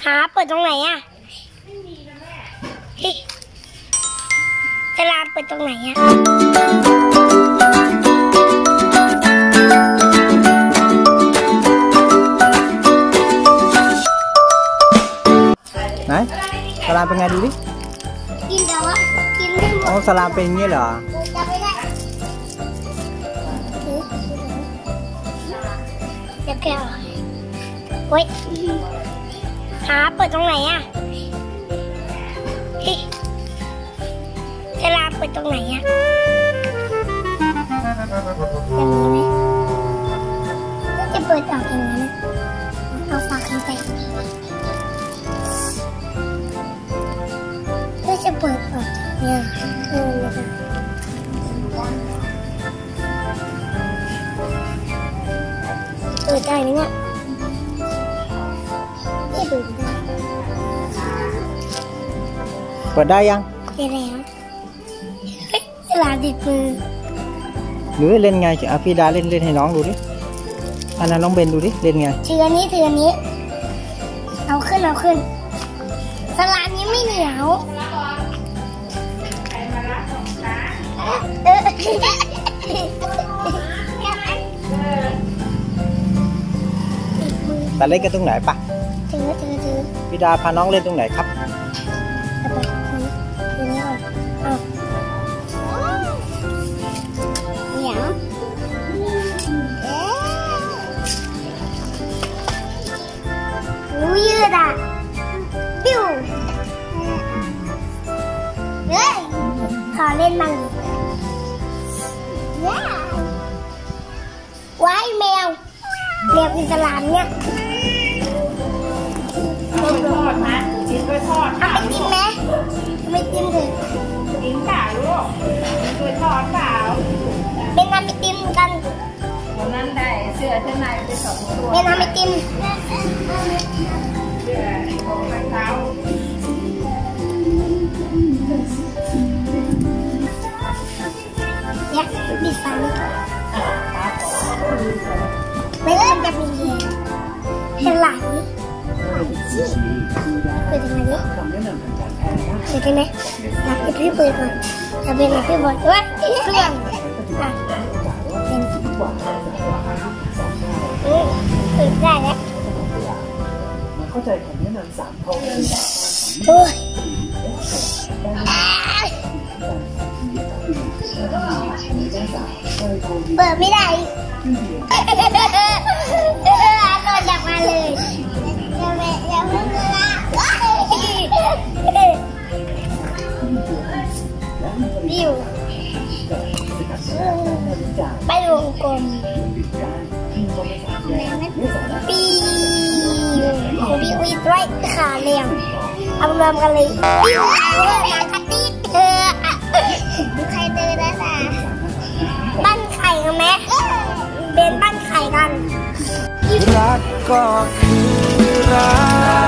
หาเปิดตรงไหนอ่ะตลาดเปิดตรงไหนอ่ะไหนสลามเป็นไงดูดิกินแต่ว่ากินไม่หมดอ๋อสลามเป็นอย่างนี้เหรอจะไม่ได้เดี๋ยวแกเว้ยหาเปิดตรงไหนอ่ะตลาดเปิดตรงไหนอ่ะจะเปิดออกยังไงนะเอาฝากเข้าไปก็จะเปิดออกเนี่ยนะคะเปิดได้ไหมเนี่ยไม่เปิดได้เปิดได้ยังได้แล้วฉลามติดมือหรือเล่นไงจะพี่ดาเล่นให้น้องดูดิอันนั้นน้องเบนดูดิเล่นไงถืออันนี้เอาขึ้นสลามยังไม่เหนียวแต่เล่นกันตรงไหนปะถือพี่ดาพาน้องเล่นตรงไหนครับถือนี่ก่อนเหนียวรู้ยืดอ่ะปิ้วเฮ้ยขอเล่นมั่งว้ายแมวกินสลามเนี่ยไม่ทอดนะชิ้นกล้วยทอดเอาไปกินไหมไม่กินเลยกินเปล่าลูกกล้วยทอดเปล่าเป็นทำไอติมกันวันนั้นได้เสื้อเสื้อในไป2 ตัวเป็นทำไอติมเสื้อของเท้าเนี่ยบิดฟันไม่งั้นจะมีเห็นไหลเปิดยังไงเนี่ยเปิดได้ไหมอยากให้พี่เปิดก่อนจะเป็นอะไรพี่บอกว่าเครื่องเป็นเปิดได้แล้วเข้าใจคำแนะนำ3 ข้อโอ้ยเปิดไม่ได้ก็จับมาเลยบิวไปวงกลมปีของพี่อุ้ยด้วยขาเรียงเอารวมกันเลยบิวหนังกระติกใครเดินได้ล่ะบ้านไข่กันไหมเป็นบ้านไข่กันรักก็คือรัก